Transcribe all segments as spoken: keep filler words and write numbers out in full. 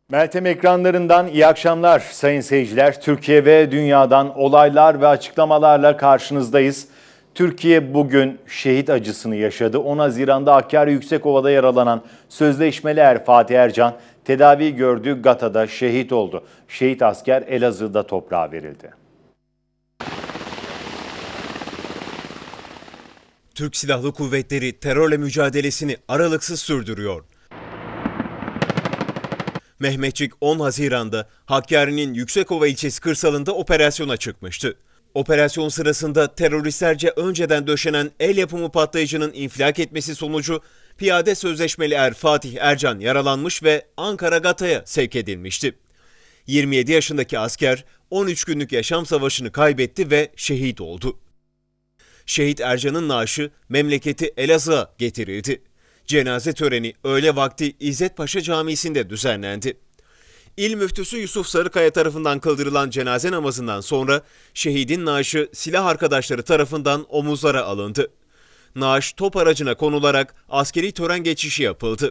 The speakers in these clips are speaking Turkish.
Meltem ekranlarından iyi akşamlar sayın seyirciler. Türkiye ve dünyadan olaylar ve açıklamalarla karşınızdayız. Türkiye bugün şehit acısını yaşadı. on Haziran'da Hakkari Yüksekova'da yaralanan sözleşmeli er Fatih Ercan tedavi gördüğü Gata'da şehit oldu. Şehit asker Elazığ'da toprağa verildi. Türk Silahlı Kuvvetleri terörle mücadelesini aralıksız sürdürüyor. Mehmetçik on Haziran'da Hakkari'nin Yüksekova ilçesi kırsalında operasyona çıkmıştı. Operasyon sırasında teröristlerce önceden döşenen el yapımı patlayıcının infilak etmesi sonucu piyade sözleşmeli er Fatih Ercan yaralanmış ve Ankara Gata'ya sevk edilmişti. yirmi yedi yaşındaki asker on üç günlük yaşam savaşını kaybetti ve şehit oldu. Şehit Ercan'ın naaşı memleketi Elazığ'a getirildi. Cenaze töreni öğle vakti İzzet Paşa Camisi'nde düzenlendi. İl Müftüsü Yusuf Sarıkaya tarafından kıldırılan cenaze namazından sonra şehidin naaşı silah arkadaşları tarafından omuzlara alındı. Naaş top aracına konularak askeri tören geçişi yapıldı.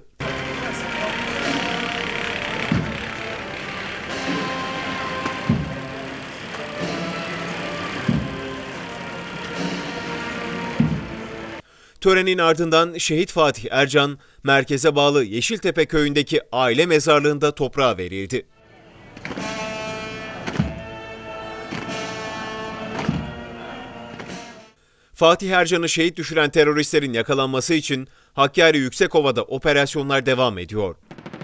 Törenin ardından Şehit Fatih Ercan, merkeze bağlı Yeşiltepe köyündeki aile mezarlığında toprağa verildi. Fatih Ercan'ı şehit düşüren teröristlerin yakalanması için Hakkari Yüksekova'da operasyonlar devam ediyor.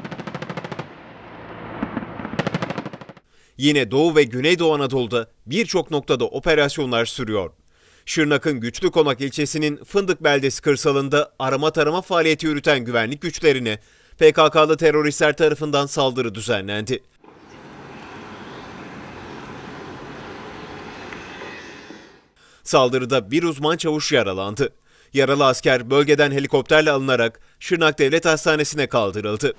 Yine Doğu ve Güneydoğu Anadolu'da birçok noktada operasyonlar sürüyor. Şırnak'ın Güçlükonak ilçesinin Fındık beldesi kırsalında arama tarama faaliyeti yürüten güvenlik güçlerine P K K'lı teröristler tarafından saldırı düzenlendi. Saldırıda bir uzman çavuş yaralandı. Yaralı asker bölgeden helikopterle alınarak Şırnak Devlet Hastanesi'ne kaldırıldı.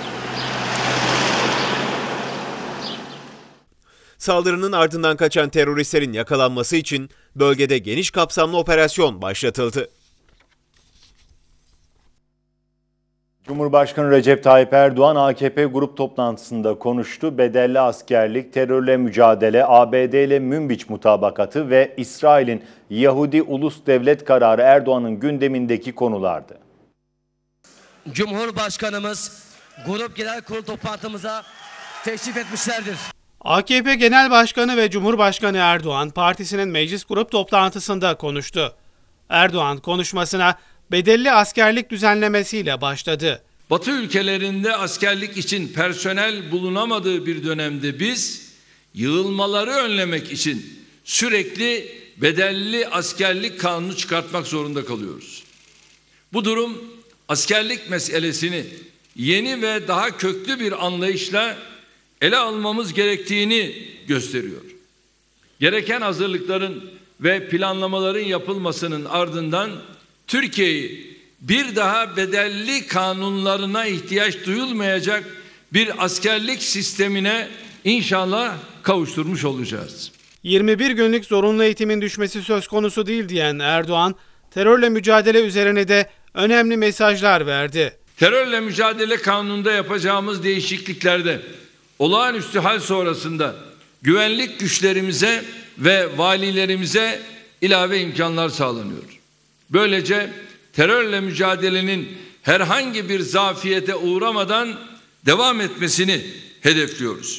Saldırının ardından kaçan teröristlerin yakalanması için bölgede geniş kapsamlı operasyon başlatıldı. Cumhurbaşkanı Recep Tayyip Erdoğan A K P grup toplantısında konuştu. Bedelli askerlik, terörle mücadele, A B D ile Münbiç mutabakatı ve İsrail'in Yahudi Ulus Devlet kararı Erdoğan'ın gündemindeki konulardı. Cumhurbaşkanımız grup genel kurul toplantımıza teşrif etmişlerdir. A K P Genel Başkanı ve Cumhurbaşkanı Erdoğan partisinin meclis grup toplantısında konuştu. Erdoğan konuşmasına bedelli askerlik düzenlemesiyle başladı. Batı ülkelerinde askerlik için personel bulunamadığı bir dönemde biz yığılmaları önlemek için sürekli bedelli askerlik kanunu çıkartmak zorunda kalıyoruz. Bu durum askerlik meselesini yeni ve daha köklü bir anlayışla ele almamız gerektiğini gösteriyor. Gereken hazırlıkların ve planlamaların yapılmasının ardından Türkiye'yi bir daha bedelli kanunlarına ihtiyaç duyulmayacak bir askerlik sistemine inşallah kavuşturmuş olacağız. yirmi bir günlük zorunlu eğitimin düşmesi söz konusu değil diyen Erdoğan, terörle mücadele üzerine de önemli mesajlar verdi. Terörle mücadele kanununda yapacağımız değişikliklerde olağanüstü hal sonrasında güvenlik güçlerimize ve valilerimize ilave imkanlar sağlanıyor. Böylece terörle mücadelenin herhangi bir zafiyete uğramadan devam etmesini hedefliyoruz.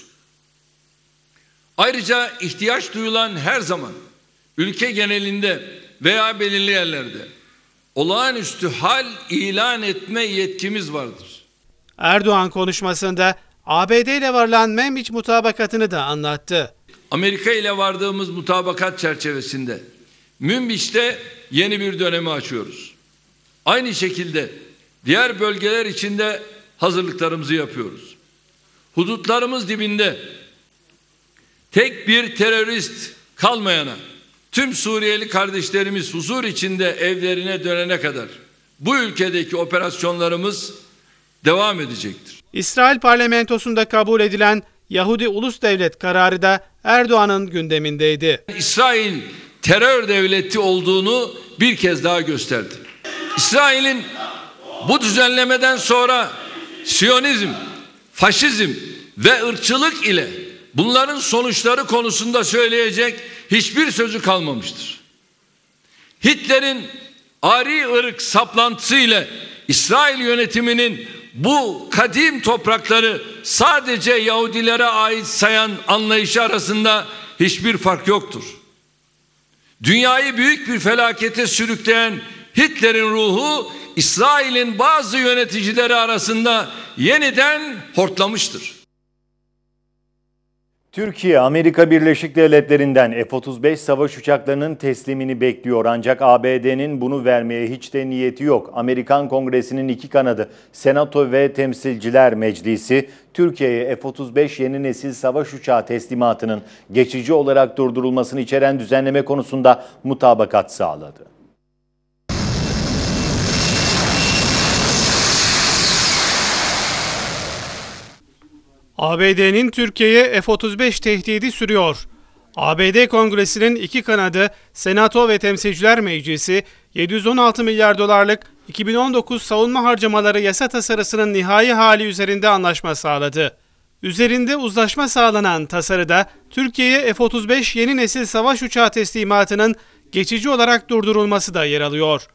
Ayrıca ihtiyaç duyulan her zaman ülke genelinde veya belirli yerlerde olağanüstü hal ilan etme yetkimiz vardır. Erdoğan konuşmasında A B D ile varılan Münbiç mutabakatını da anlattı. Amerika ile vardığımız mutabakat çerçevesinde Münbiç'te yeni bir dönemi açıyoruz. Aynı şekilde diğer bölgeler için de hazırlıklarımızı yapıyoruz. Hudutlarımız dibinde tek bir terörist kalmayana tüm Suriyeli kardeşlerimiz huzur içinde evlerine dönene kadar bu ülkedeki operasyonlarımız devam edecektir. İsrail parlamentosunda kabul edilen Yahudi Ulus Devlet kararı da Erdoğan'ın gündemindeydi. İsrail terör devleti olduğunu bir kez daha gösterdi. İsrail'in bu düzenlemeden sonra Siyonizm, faşizm ve ırkçılık ile bunların sonuçları konusunda söyleyecek hiçbir sözü kalmamıştır. Hitler'in ari ırk saplantısı ile İsrail yönetiminin bu kadim toprakları sadece Yahudilere ait sayan anlayışı arasında hiçbir fark yoktur. Dünyayı büyük bir felakete sürükleyen Hitler'in ruhu İsrail'in bazı yöneticileri arasında yeniden hortlamıştır. Türkiye, Amerika Birleşik Devletleri'nden F otuz beş savaş uçaklarının teslimini bekliyor. Ancak A B D'nin bunu vermeye hiç de niyeti yok. Amerikan Kongresi'nin iki kanadı, Senato ve Temsilciler Meclisi, Türkiye'ye F otuz beş yeni nesil savaş uçağı teslimatının geçici olarak durdurulmasını içeren düzenleme konusunda mutabakat sağladı. A B D'nin Türkiye'ye F otuz beş tehdidi sürüyor. A B D Kongresi'nin iki kanadı, Senato ve Temsilciler Meclisi, yedi yüz on altı milyar dolarlık iki bin on dokuz savunma harcamaları yasa tasarısının nihai hali üzerinde anlaşma sağladı. Üzerinde uzlaşma sağlanan tasarıda Türkiye'ye F otuz beş yeni nesil savaş uçağı teslimatının geçici olarak durdurulması da yer alıyor.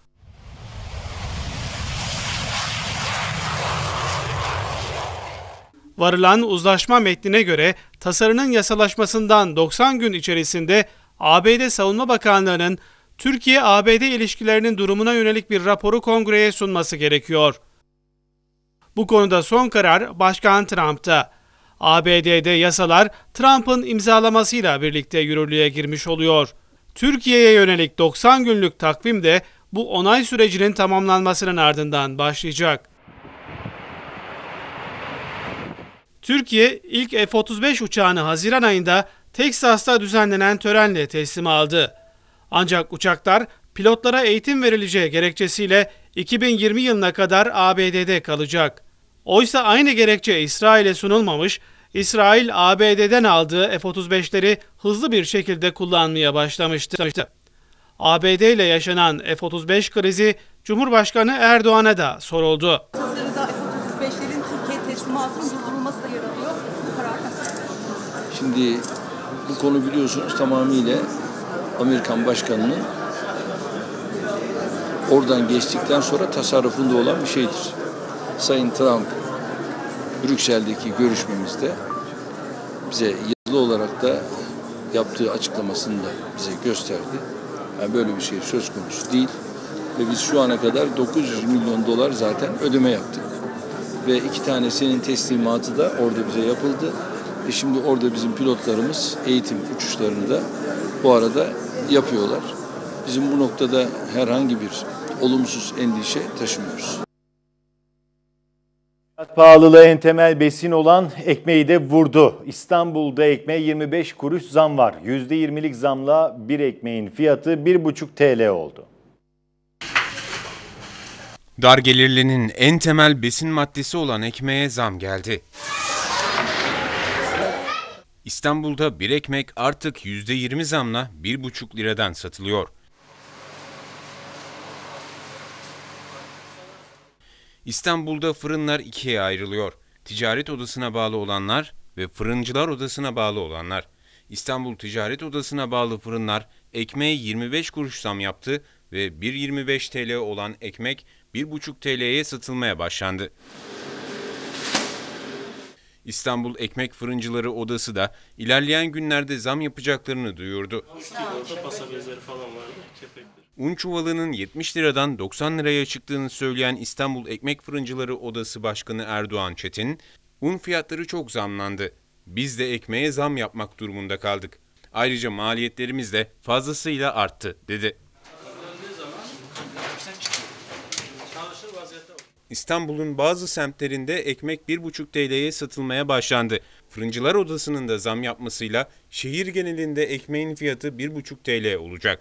Varılan uzlaşma metnine göre tasarının yasalaşmasından doksan gün içerisinde A B D Savunma Bakanlığı'nın Türkiye-A B D ilişkilerinin durumuna yönelik bir raporu Kongre'ye sunması gerekiyor. Bu konuda son karar Başkan Trump'ta. A B D'de yasalar Trump'ın imzalamasıyla birlikte yürürlüğe girmiş oluyor. Türkiye'ye yönelik doksan günlük takvim de bu onay sürecinin tamamlanmasının ardından başlayacak. Türkiye ilk F otuz beş uçağını Haziran ayında Teksas'ta düzenlenen törenle teslim aldı. Ancak uçaklar pilotlara eğitim verileceği gerekçesiyle iki bin yirmi yılına kadar A B D'de kalacak. Oysa aynı gerekçe İsrail'e sunulmamış, İsrail A B D'den aldığı F otuz beşleri hızlı bir şekilde kullanmaya başlamıştı. A B D ile yaşanan F otuz beş krizi Cumhurbaşkanı Erdoğan'a da soruldu. Tasarıda F otuz beşlerin Türkiye teslimatının durdurulması da yer alıyor. Bu karar nasıl? Şimdi bu konu biliyorsunuz tamamıyla Amerikan Başkanı'nın oradan geçtikten sonra tasarrufunda olan bir şeydir. Sayın Trump Brüksel'deki görüşmemizde bize yazılı olarak da yaptığı açıklamasını da bize gösterdi. Yani böyle bir şey söz konusu değil. Ve biz şu ana kadar dokuz yüz milyon dolar zaten ödeme yaptık. Ve iki tanesinin teslimatı da orada bize yapıldı. E şimdi orada bizim pilotlarımız eğitim uçuşlarını da bu arada yapıyorlar. Bizim bu noktada herhangi bir olumsuz endişe taşımıyoruz. Pahalılığı en temel besin olan ekmeği de vurdu. İstanbul'da ekmeğe yirmi beş kuruş zam var. yüzde yirmilik zamla bir ekmeğin fiyatı bir buçuk TL oldu. Dar gelirlinin en temel besin maddesi olan ekmeğe zam geldi. İstanbul'da bir ekmek artık yüzde yirmi zamla bir buçuk liradan satılıyor. İstanbul'da fırınlar ikiye ayrılıyor. Ticaret Odası'na bağlı olanlar ve Fırıncılar Odası'na bağlı olanlar. İstanbul Ticaret Odası'na bağlı fırınlar ekmeğe yirmi beş kuruş zam yaptı ve bir yirmi beş TL olan ekmek bir buçuk TL'ye satılmaya başlandı. İstanbul Ekmek Fırıncıları Odası da ilerleyen günlerde zam yapacaklarını duyurdu. Un çuvalının yetmiş liradan doksan liraya çıktığını söyleyen İstanbul Ekmek Fırıncıları Odası Başkanı Erdoğan Çetin, un fiyatları çok zamlandı. Biz de ekmeğe zam yapmak durumunda kaldık. Ayrıca maliyetlerimiz de fazlasıyla arttı, dedi. İstanbul'un bazı semtlerinde ekmek bir buçuk TL'ye satılmaya başlandı. Fırıncılar Odası'nın da zam yapmasıyla şehir genelinde ekmeğin fiyatı bir buçuk TL olacak.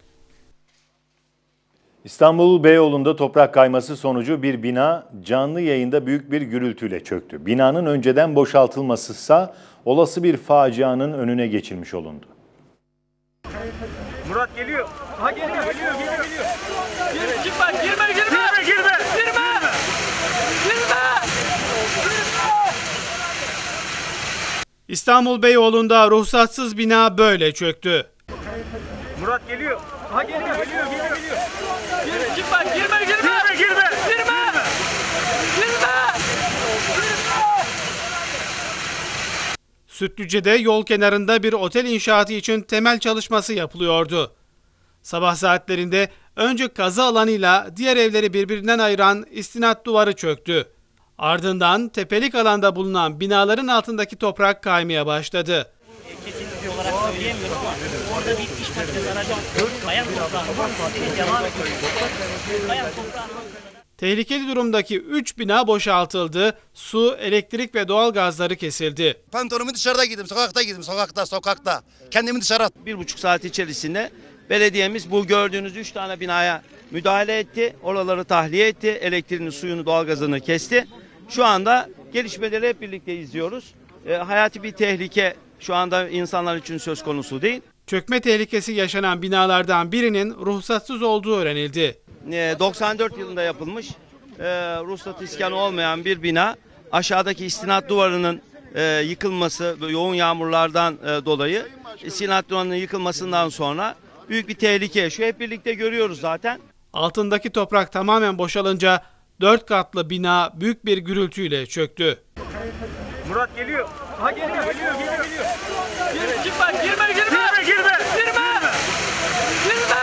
İstanbul Beyoğlu'nda toprak kayması sonucu bir bina canlı yayında büyük bir gürültüyle çöktü. Binanın önceden boşaltılmasıysa olası bir facianın önüne geçilmiş olundu. Murat geliyor. Ha geliyor, geliyor, geliyor, geliyor. Girme, girme, girme, girme, girme, girme, girme, girme, girme. İstanbul Beyoğlu'nda ruhsatsız bina böyle çöktü. Murat geliyor. Ha geliyor, geliyor, geliyor, geliyor. Gir, çık bak, girme, girme. Girme, girme. Girme. Girme. Sütlüce'de yol kenarında bir otel inşaatı için temel çalışması yapılıyordu. Sabah saatlerinde önce kazı alanıyla diğer evleri birbirinden ayıran istinat duvarı çöktü. Ardından tepelik alanda bulunan binaların altındaki toprak kaymaya başladı. Kesinlikle olarak söyleyemiyorum ama orada bir iş makinesi aracı bayan toprağının devam ediyor. Bayan toprağının Tehlikeli durumdaki üç bina boşaltıldı, su, elektrik ve doğalgazları kesildi. Pantolonumu dışarıda giydim, sokakta giydim, sokakta, sokakta. Kendimi dışarı attım. Bir buçuk saat içerisinde belediyemiz bu gördüğünüz üç tane binaya müdahale etti. Oraları tahliye etti, elektriğini, suyunu, doğalgazını kesti. Şu anda gelişmeleri hep birlikte izliyoruz. E, hayati bir tehlike şu anda insanlar için söz konusu değil. Çökme tehlikesi yaşanan binalardan birinin ruhsatsız olduğu öğrenildi. doksan dört yılında yapılmış e, ruhsat iskanı olmayan bir bina, aşağıdaki istinat duvarının e, yıkılması ve yoğun yağmurlardan e, dolayı istinat duvarının yıkılmasından sonra büyük bir tehlike yaşıyor. Hep birlikte görüyoruz zaten. Altındaki toprak tamamen boşalınca dört katlı bina büyük bir gürültüyle çöktü. Murat geliyor. Ha geliyor, geliyor, geliyor, geliyor. Gir, çık bak, girme, girme. Girme, girme. Girme. Girme.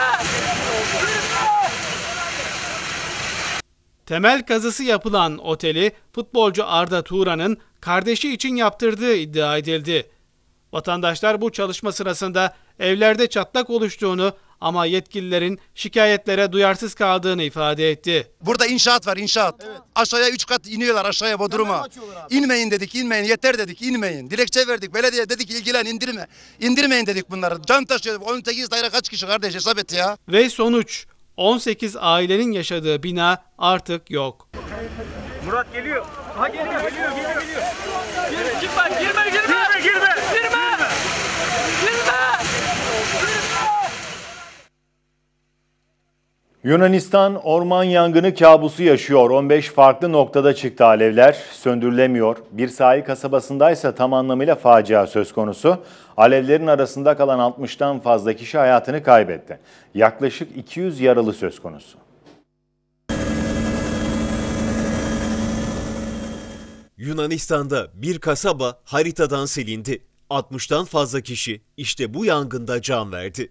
Temel kazısı yapılan oteli futbolcu Arda Turan'ın kardeşi için yaptırdığı iddia edildi. Vatandaşlar bu çalışma sırasında evlerde çatlak oluştuğunu ama yetkililerin şikayetlere duyarsız kaldığını ifade etti. Burada inşaat var, inşaat. Evet. Aşağıya üç kat iniyorlar, aşağıya Bodrum'a. İnmeyin dedik, inmeyin, yeter dedik, inmeyin. Dilekçe verdik, belediye dedik ilgilen, indirme. İndirmeyin dedik bunları. Can taşıyor, on sekiz daire kaç kişi kardeş, hesap et ya. Ve sonuç, on sekiz ailenin yaşadığı bina artık yok. Murat geliyor. Ha geliyor, geliyor, geliyor, geliyor. Gir, çık bak, girme, girme. Girme, girme. Girme. Girme. Yunanistan orman yangını kabusu yaşıyor. on beş farklı noktada çıktı alevler. Söndürülemiyor. Bir sahil kasabasındaysa tam anlamıyla facia söz konusu. Alevlerin arasında kalan altmıştan fazla kişi hayatını kaybetti. Yaklaşık iki yüz yaralı söz konusu. Yunanistan'da bir kasaba haritadan silindi. altmıştan fazla kişi işte bu yangında can verdi.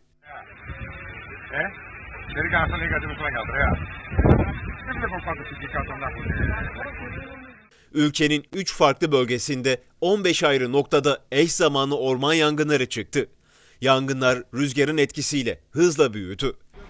Ülkenin üç farklı bölgesinde on beş ayrı noktada eş zamanlı orman yangınları çıktı. Yangınlar rüzgarın etkisiyle hızla büyüdü.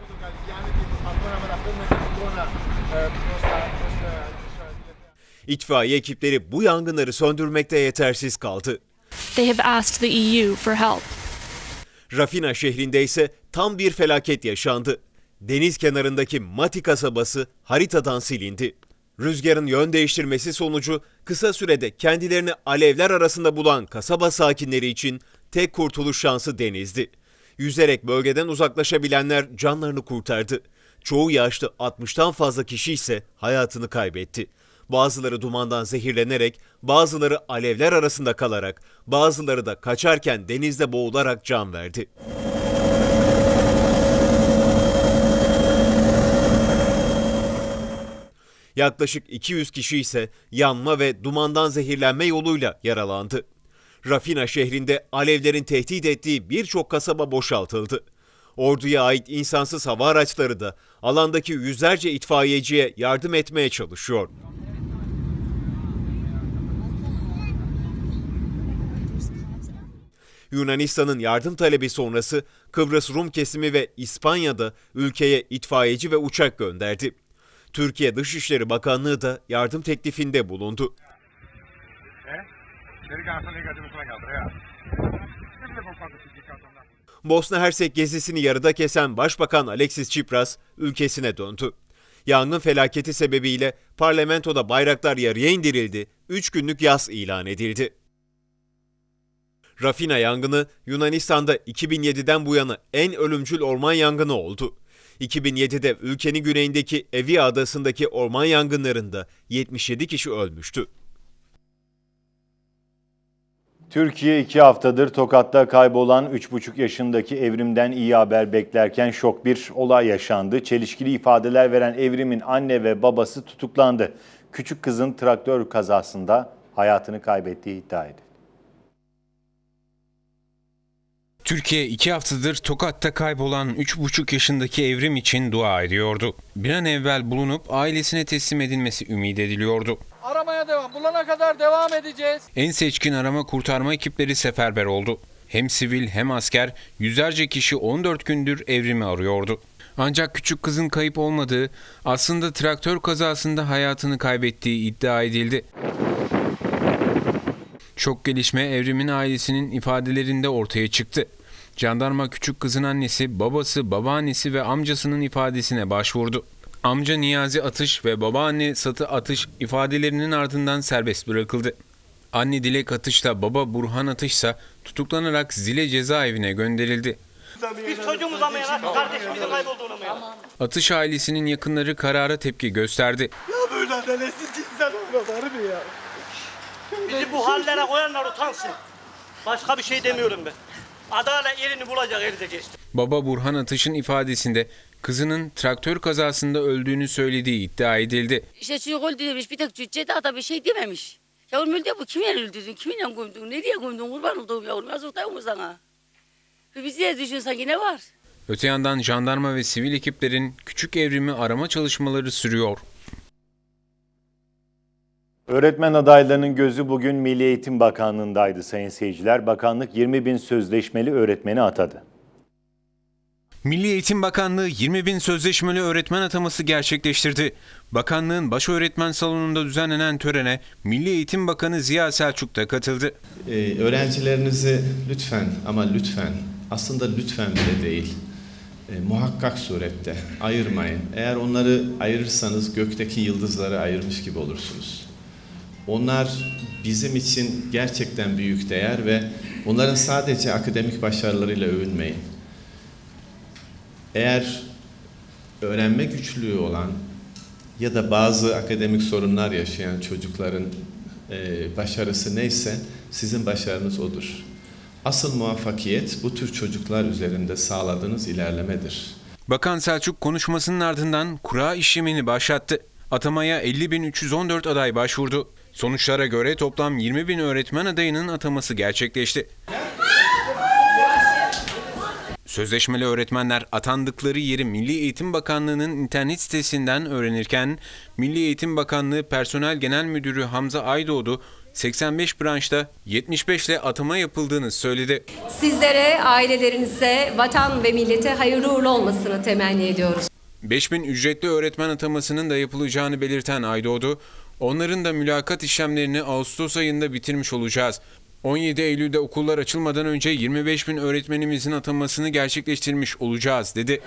İtfaiye ekipleri bu yangınları söndürmekte yetersiz kaldı. They have asked the E U for help. Rafina şehrinde ise tam bir felaket yaşandı. Deniz kenarındaki Mati kasabası haritadan silindi. Rüzgarın yön değiştirmesi sonucu kısa sürede kendilerini alevler arasında bulan kasaba sakinleri için tek kurtuluş şansı denizdi. Yüzerek bölgeden uzaklaşabilenler canlarını kurtardı. Çoğu yaşlı altmıştan fazla kişi ise hayatını kaybetti. Bazıları dumandan zehirlenerek, bazıları alevler arasında kalarak, bazıları da kaçarken denizde boğularak can verdi. Yaklaşık iki yüz kişi ise yanma ve dumandan zehirlenme yoluyla yaralandı. Rafina şehrinde alevlerin tehdit ettiği birçok kasaba boşaltıldı. Orduya ait insansız hava araçları da alandaki yüzlerce itfaiyeciye yardım etmeye çalışıyor. Yunanistan'ın yardım talebi sonrası Kıbrıs Rum kesimi ve İspanya'da ülkeye itfaiyeci ve uçak gönderdi. Türkiye Dışişleri Bakanlığı da yardım teklifinde bulundu. Bosna Hersek gezisini yarıda kesen Başbakan Alexis Tsipras ülkesine döndü. Yangın felaketi sebebiyle parlamentoda bayraklar yarıya indirildi, üç günlük yas ilan edildi. Rafina yangını Yunanistan'da iki bin yediden bu yana en ölümcül orman yangını oldu. iki bin yedide ülkenin güneyindeki Evia adasındaki orman yangınlarında yetmiş yedi kişi ölmüştü. Türkiye iki haftadır Tokat'ta kaybolan üç buçuk yaşındaki Evrim'den iyi haber beklerken şok bir olay yaşandı. Çelişkili ifadeler veren Evrim'in anne ve babası tutuklandı. Küçük kızın traktör kazasında hayatını kaybettiği iddia edildi. Türkiye iki haftadır Tokat'ta kaybolan üç buçuk yaşındaki Evrim için dua ediyordu. Bir an evvel bulunup ailesine teslim edilmesi ümit ediliyordu. Aramaya devam. Bulana kadar devam edeceğiz. En seçkin arama kurtarma ekipleri seferber oldu. Hem sivil hem asker yüzlerce kişi on dört gündür Evrim'i arıyordu. Ancak küçük kızın kayıp olmadığı, aslında traktör kazasında hayatını kaybettiği iddia edildi. Şok gelişme Evrim'in ailesinin ifadelerinde ortaya çıktı. Jandarma küçük kızın annesi, babası, babaannesi ve amcasının ifadesine başvurdu. Amca Niyazi Atış ve babaanne Satı Atış ifadelerinin ardından serbest bırakıldı. Anne Dilek Atış'la baba Burhan Atış ise tutuklanarak Zile cezaevine gönderildi. Biz çocuğumuza mı yana, kardeşimizin kaybolduğuna mı yana? Atış ailesinin yakınları karara tepki gösterdi. Ya böyle adaletsiz insan olmaz mı ya? Bizi bu hallere koyanlar utansın. Başka bir şey demiyorum ben. Adalet yerini bulacak, elinde geçti. Baba Burhan Atış'ın ifadesinde kızının traktör kazasında öldüğünü söylediği iddia edildi. İşte çocuk öldü demiş, bir tek cüccede da bir şey dememiş. Yavrum öldü, bu kiminle öldürdün, kiminle gömdün, nereye gömdün, kurban olduğum yavrum, yazıktayım mı sana? Biz niye düşün, sanki ne var? Öte yandan jandarma ve sivil ekiplerin küçük Evrim'i arama çalışmaları sürüyor. Öğretmen adaylarının gözü bugün Milli Eğitim Bakanlığı'ndaydı sayın seyirciler. Bakanlık yirmi bin sözleşmeli öğretmeni atadı. Milli Eğitim Bakanlığı yirmi bin sözleşmeli öğretmen ataması gerçekleştirdi. Bakanlığın baş öğretmen salonunda düzenlenen törene Milli Eğitim Bakanı Ziya Selçuk da katıldı. Ee, öğrencilerinizi lütfen ama lütfen, aslında lütfen bile değil, e, muhakkak surette ayırmayın. Eğer onları ayırırsanız gökteki yıldızları ayırmış gibi olursunuz. Onlar bizim için gerçekten büyük değer ve onların sadece akademik başarılarıyla övünmeyin. Eğer öğrenme güçlüğü olan ya da bazı akademik sorunlar yaşayan çocukların e, başarısı neyse sizin başarınız odur. Asıl muvaffakiyet bu tür çocuklar üzerinde sağladığınız ilerlemedir. Bakan Selçuk konuşmasının ardından kura işlemini başlattı. Atamaya elli bin üç yüz on dört aday başvurdu. Sonuçlara göre toplam yirmi bin öğretmen adayının ataması gerçekleşti. Sözleşmeli öğretmenler atandıkları yeri Milli Eğitim Bakanlığı'nın internet sitesinden öğrenirken, Milli Eğitim Bakanlığı Personel Genel Müdürü Hamza Aydoğdu, seksen beş branşta yetmiş beş ile atama yapıldığını söyledi. Sizlere, ailelerinize, vatan ve millete hayırlı uğurlu olmasını temenni ediyoruz. beş bin ücretli öğretmen atamasının da yapılacağını belirten Aydoğdu, onların da mülakat işlemlerini Ağustos ayında bitirmiş olacağız. on yedi Eylül'de okullar açılmadan önce yirmi beş bin öğretmenimizin atamasını gerçekleştirmiş olacağız dedi.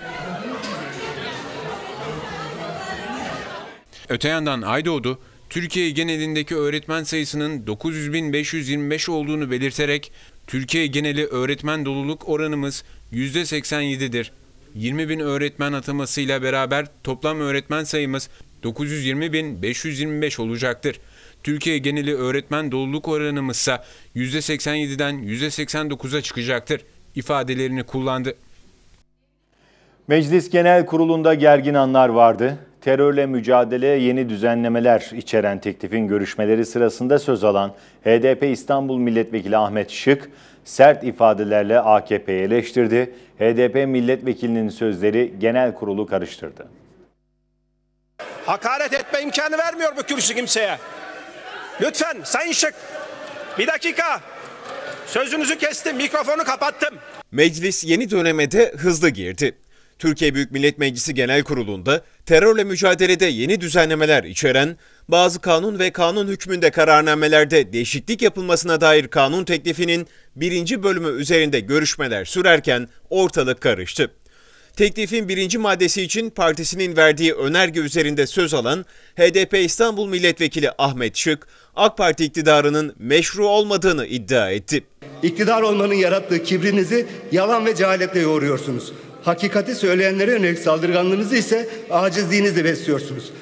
Öte yandan Aydoğdu, Türkiye genelindeki öğretmen sayısının dokuz yüz bin beş yüz yirmi beş olduğunu belirterek, Türkiye geneli öğretmen doluluk oranımız yüzde seksen yedi'dir. yirmi bin öğretmen atamasıyla beraber toplam öğretmen sayımız dokuz yüz yirmi bin beş yüz yirmi beş olacaktır. Türkiye geneli öğretmen doluluk oranımızsa yüzde seksen yedi'den yüzde seksen dokuz'a çıkacaktır ifadelerini kullandı. Meclis Genel Kurulu'nda gergin anlar vardı. Terörle mücadeleye yeni düzenlemeler içeren teklifin görüşmeleri sırasında söz alan H D P İstanbul Milletvekili Ahmet Şık sert ifadelerle A K P'yi eleştirdi. H D P milletvekilinin sözleri genel kurulu karıştırdı. Hakaret etme imkanı vermiyor bu kürsü kimseye. Lütfen Sayın Şık, bir dakika. Sözünüzü kestim, mikrofonu kapattım. Meclis yeni döneme de hızlı girdi. Türkiye Büyük Millet Meclisi Genel Kurulu'nda terörle mücadelede yeni düzenlemeler içeren, bazı kanun ve kanun hükmünde kararnamelerde değişiklik yapılmasına dair kanun teklifinin birinci bölümü üzerinde görüşmeler sürerken ortalık karıştı. Teklifin birinci maddesi için partisinin verdiği önerge üzerinde söz alan H D P İstanbul Milletvekili Ahmet Şık, AK Parti iktidarının meşru olmadığını iddia etti. İktidar olmanın yarattığı kibrinizi yalan ve cehaletle yoğuruyorsunuz. Hakikati söyleyenlere yönelik saldırganlığınızı ise acizliğinizle besliyorsunuz.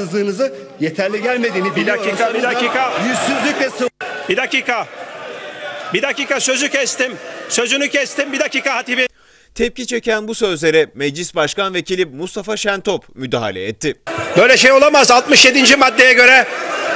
Ahlaksızlığınızı yeterli gelmediğini bir dakika, bir dakika. yüzsüzlükle bir dakika. Bir dakika sözü kestim. Sözünü kestim. Bir dakika hatibi. Tepki çeken bu sözlere Meclis Başkan Vekili Mustafa Şentop müdahale etti. Böyle şey olamaz. altmış yedinci maddeye göre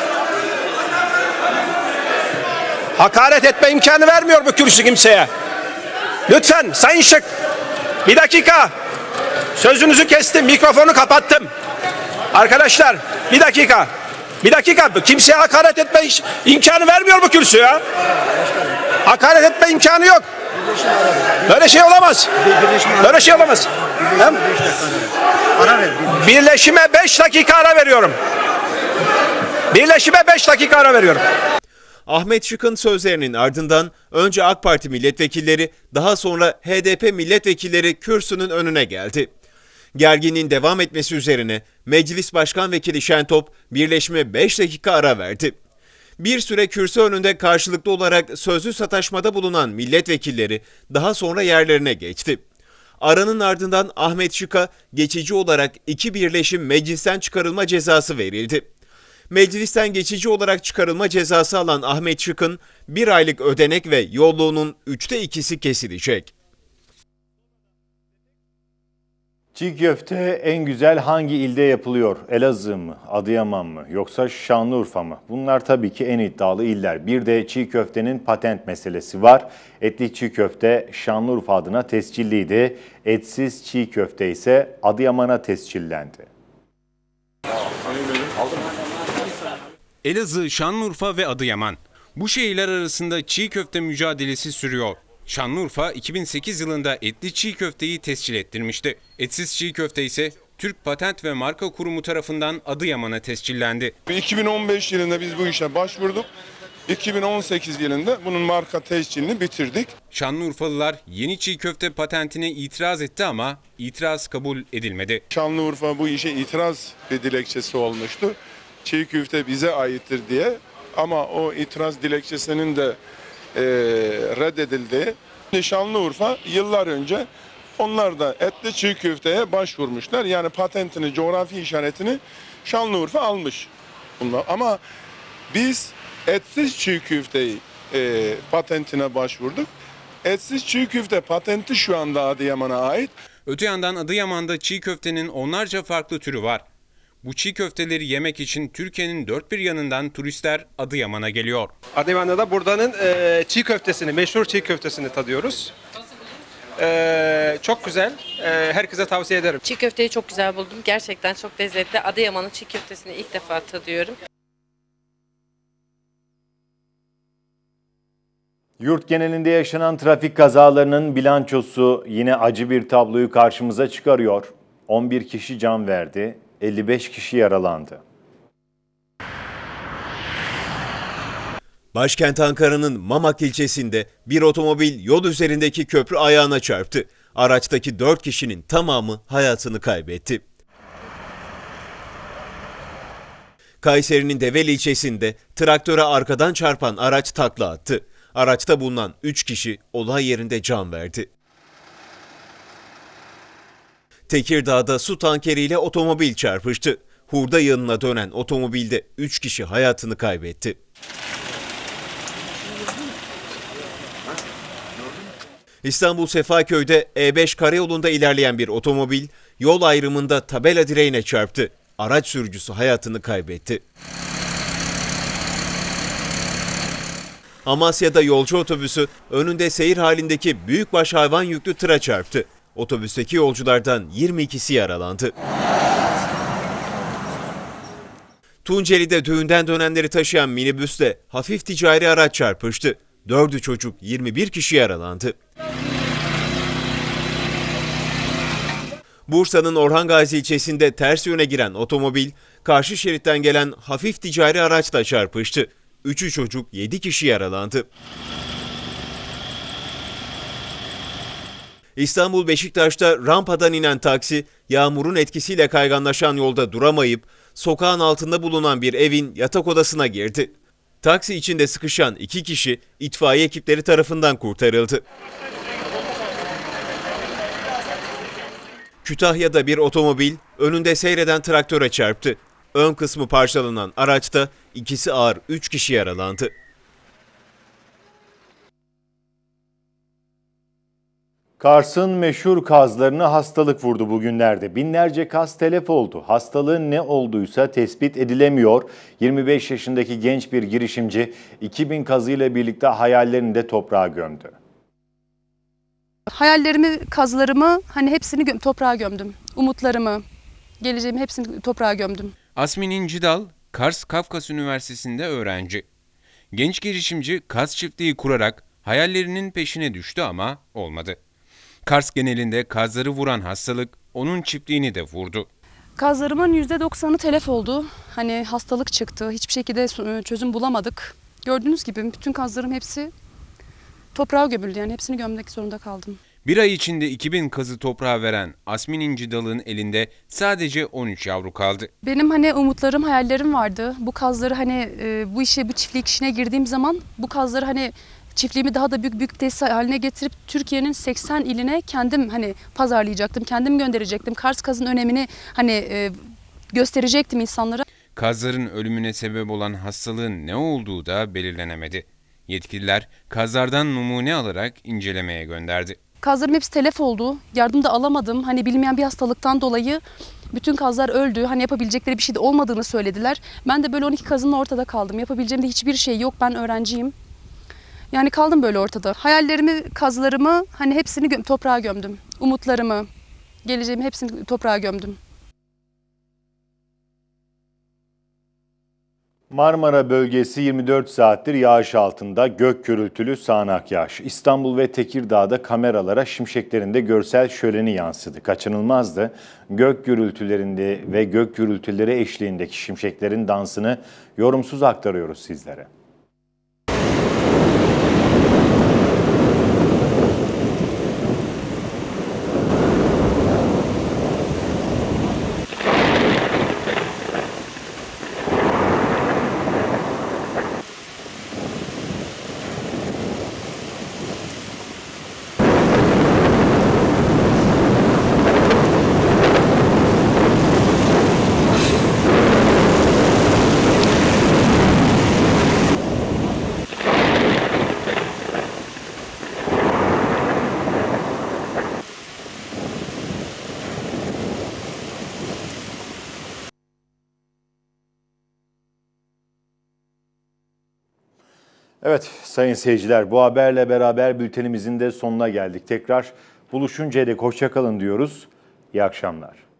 hakaret etme imkanı vermiyor bu kürsü kimseye. Lütfen Sayın Şık. Bir dakika. Sözünüzü kestim. Mikrofonu kapattım. Arkadaşlar bir dakika. Bir dakika. Kimseye hakaret etme imkanı vermiyor bu kürsü ya. Hakaret etme imkanı yok. Böyle şey olamaz. Böyle şey olamaz. Hem birleşime beş dakika ara veriyorum. Birleşime beş dakika ara veriyorum. Ahmet Şık'ın sözlerinin ardından önce AK Parti milletvekilleri, daha sonra H D P milletvekilleri kürsünün önüne geldi. Gerginliğin devam etmesi üzerine Meclis Başkan Vekili Şentop birleşime beş dakika ara verdi. Bir süre kürsü önünde karşılıklı olarak sözlü sataşmada bulunan milletvekilleri daha sonra yerlerine geçti. Aranın ardından Ahmet Şık'a geçici olarak iki birleşim meclisten çıkarılma cezası verildi. Meclisten geçici olarak çıkarılma cezası alan Ahmet Şık'ın bir aylık ödenek ve yolluğunun üçte ikisi kesilecek. Çiğ köfte en güzel hangi ilde yapılıyor? Elazığ mı, Adıyaman mı yoksa Şanlıurfa mı? Bunlar tabii ki en iddialı iller. Bir de çiğ köftenin patent meselesi var. Etli çiğ köfte Şanlıurfa adına tescilliydi. Etsiz çiğ köfte ise Adıyaman'a tescillendi. Elazığ, Şanlıurfa ve Adıyaman. Bu şehirler arasında çiğ köfte mücadelesi sürüyor. Şanlıurfa iki bin sekiz yılında etli çiğ köfteyi tescil ettirmişti. Etsiz çiğ köfte ise Türk Patent ve Marka Kurumu tarafından Adıyaman'a tescillendi. iki bin on beş yılında biz bu işe başvurduk. iki bin on sekiz yılında bunun marka tescilini bitirdik. Şanlıurfalılar yeni çiğ köfte patentine itiraz etti ama itiraz kabul edilmedi. Şanlıurfa bu işe itiraz dilekçesi olmuştu. Çiğ köfte bize aittir diye, ama o itiraz dilekçesinin de e, reddedildi. Şanlıurfa yıllar önce onlar da etli çiğ köfteye başvurmuşlar. Yani patentini, coğrafi işaretini Şanlıurfa almış. Bunlar. Ama biz etsiz çiğ köfteyi e, patentine başvurduk. Etsiz çiğ köfte patenti şu anda Adıyaman'a ait. Öte yandan Adıyaman'da çiğ köftenin onlarca farklı türü var. Bu çiğ köfteleri yemek için Türkiye'nin dört bir yanından turistler Adıyaman'a geliyor. Adıyaman'da da buradanın e, çiğ köftesini, meşhur çiğ köftesini tadıyoruz. E, çok güzel. E, herkese tavsiye ederim. Çiğ köfteyi çok güzel buldum. Gerçekten çok lezzetli. Adıyaman'ın çiğ köftesini ilk defa tadıyorum. Yurt genelinde yaşanan trafik kazalarının bilançosu yine acı bir tabloyu karşımıza çıkarıyor. on bir kişi can verdi, elli beş kişi yaralandı. Başkent Ankara'nın Mamak ilçesinde bir otomobil yol üzerindeki köprü ayağına çarptı. Araçtaki dört kişinin tamamı hayatını kaybetti. Kayseri'nin Develi ilçesinde traktöre arkadan çarpan araç takla attı. Araçta bulunan üç kişi olay yerinde can verdi. Tekirdağ'da su tankeriyle otomobil çarpıştı. Hurda yığınına dönen otomobilde üç kişi hayatını kaybetti. İstanbul Sefaköy'de E beş karayolunda ilerleyen bir otomobil yol ayrımında tabela direğine çarptı. Araç sürücüsü hayatını kaybetti. Amasya'da yolcu otobüsü önünde seyir halindeki büyükbaş hayvan yüklü tıra çarptı. Otobüsteki yolculardan yirmi ikisi yaralandı. Tunceli'de düğünden dönenleri taşıyan minibüsle hafif ticari araç çarpıştı. Dördü çocuk, yirmi bir kişi yaralandı. Bursa'nın Orhan Gazi ilçesinde ters yöne giren otomobil, karşı şeritten gelen hafif ticari araçla çarpıştı. Üçü çocuk, yedi kişi yaralandı. İstanbul Beşiktaş'ta rampadan inen taksi, yağmurun etkisiyle kayganlaşan yolda duramayıp, sokağın altında bulunan bir evin yatak odasına girdi. Taksi içinde sıkışan iki kişi itfaiye ekipleri tarafından kurtarıldı. Kütahya'da bir otomobil önünde seyreden traktöre çarptı. Ön kısmı parçalanan araçta ikisi ağır üç kişi yaralandı. Kars'ın meşhur kazlarını hastalık vurdu bugünlerde. Binlerce kaz telef oldu. Hastalığın ne olduysa tespit edilemiyor. yirmi beş yaşındaki genç bir girişimci iki bin kazıyla birlikte hayallerini de toprağa gömdü. Hayallerimi, kazlarımı hani hepsini gö- toprağa gömdüm. Umutlarımı, geleceğimi hepsini toprağa gömdüm. Asmin İncidal, Kars Kafkas Üniversitesi'nde öğrenci. Genç girişimci kaz çiftliği kurarak hayallerinin peşine düştü ama olmadı. Kars genelinde kazları vuran hastalık onun çiftliğini de vurdu. Kazlarımın yüzde doksanı telef oldu. Hani hastalık çıktı. Hiçbir şekilde çözüm bulamadık. Gördüğünüz gibi bütün kazlarım hepsi toprağa gömüldü. Yani hepsini gömmek zorunda kaldım. Bir ay içinde iki bin kazı toprağa veren Asmin İncidal'ın elinde sadece on üç yavru kaldı. Benim hani umutlarım, hayallerim vardı. Bu kazları hani e, bu işe, bu çiftlik işine girdiğim zaman bu kazları hani çiftliğimi daha da büyük büyük tesis haline getirip Türkiye'nin seksen iline kendim hani pazarlayacaktım, kendim gönderecektim. Kars kazın önemini hani e, gösterecektim insanlara. Kazların ölümüne sebep olan hastalığın ne olduğu da belirlenemedi. Yetkililer kazlardan numune alarak incelemeye gönderdi. Kazlarım hepsi telef oldu. Yardım da alamadım. Hani bilmeyen bir hastalıktan dolayı bütün kazlar öldü. Hani yapabilecekleri bir şey de olmadığını söylediler. Ben de böyle on iki kazınla ortada kaldım. Yapabileceğim de hiçbir şey yok. Ben öğrenciyim. Yani kaldım böyle ortada. Hayallerimi, kazlarımı hani hepsini gö- toprağa gömdüm. Umutlarımı, geleceğimi hepsini toprağa gömdüm. Marmara bölgesi yirmi dört saattir yağış altında, gök gürültülü sağanak yağış. İstanbul ve Tekirdağ'da kameralara şimşeklerinde görsel şöleni yansıdı. Kaçınılmazdı. Gök gürültülerinde ve gök gürültüleri eşliğindeki şimşeklerin dansını yorumsuz aktarıyoruz sizlere. Evet sayın seyirciler, bu haberle beraber bültenimizin de sonuna geldik. Tekrar buluşuncaya dek hoşça kalın diyoruz. İyi akşamlar.